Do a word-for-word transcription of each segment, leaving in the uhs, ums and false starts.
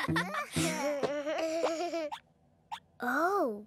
Oh.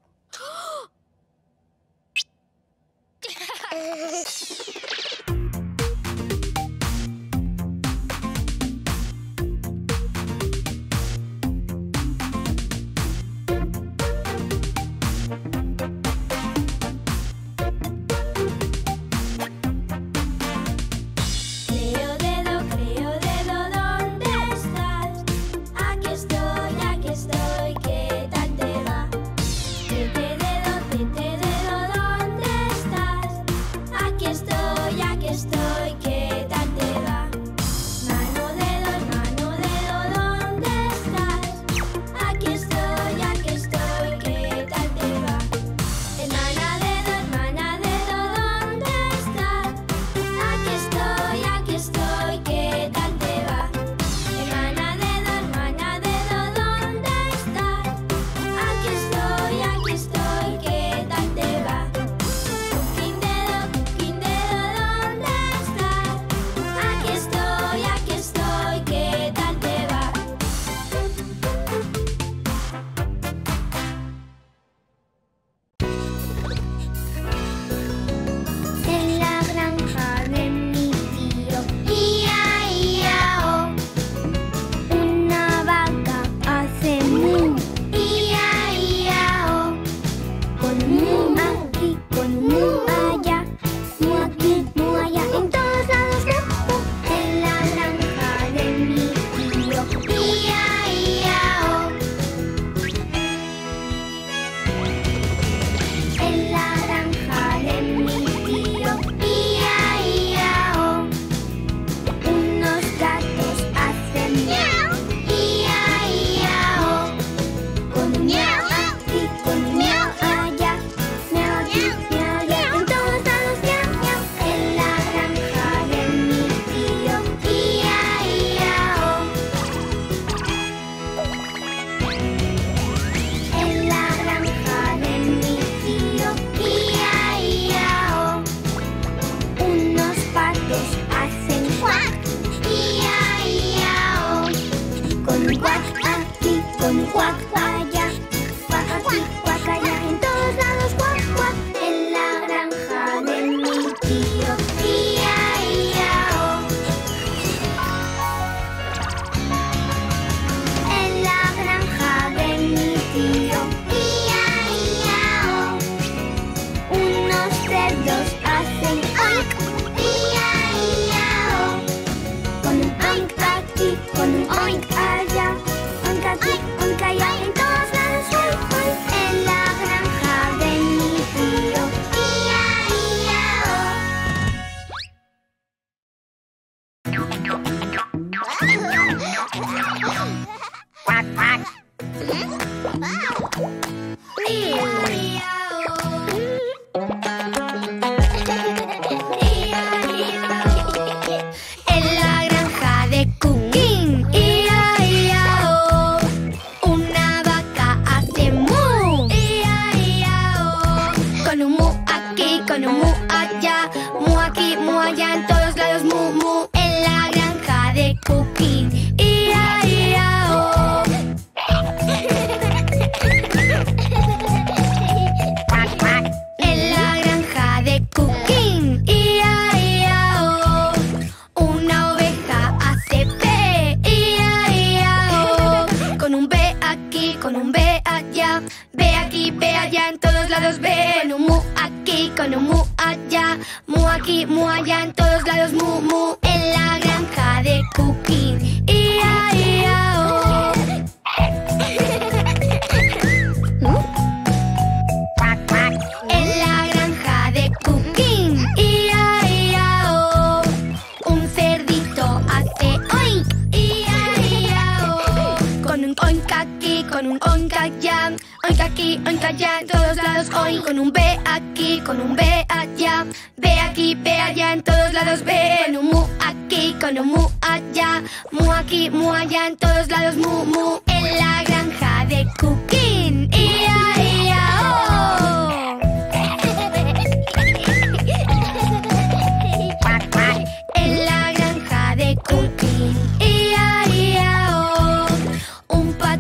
Un pato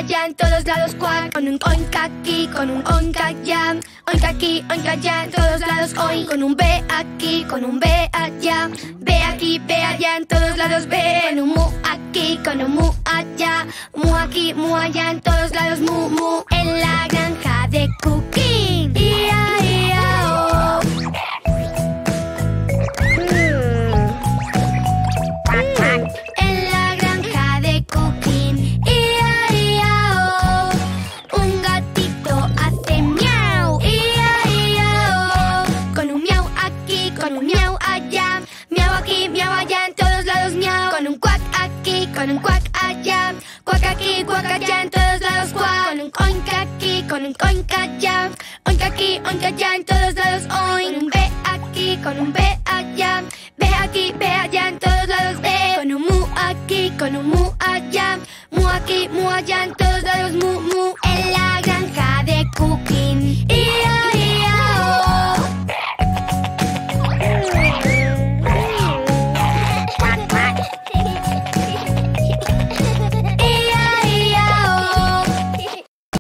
allá, en todos lados cuac. Con un oink aquí, con un oink allá. Oink aquí, oink allá, en todos lados oink. Con un B aquí, con un B allá. B aquí, B allá, en todos lados B. Con un mu aquí, con un mu allá. Mu aquí, mu allá, en todos lados mu, mu. En la granja de Cooking. Ia, ia, oh. En la granja de Cooking. Ia, ia, oh. Un gatito hace miau. Ia, ia, oh. Con un miau aquí, con un miau allá. Miau aquí, miau allá, en todos lados miau. Con un cuac aquí, con un cuac allá. Cuac aquí, cuac allá, en todos lados cuac. Con un oink aquí, con un oink allá. Oink aquí, oink allá, en todos lados oink. Con un B aquí, con un B allá. B aquí, B allá, en todos lados B. Con un mu aquí, con un mu allá. Mu aquí, mu allá, en todos lados mu, mu.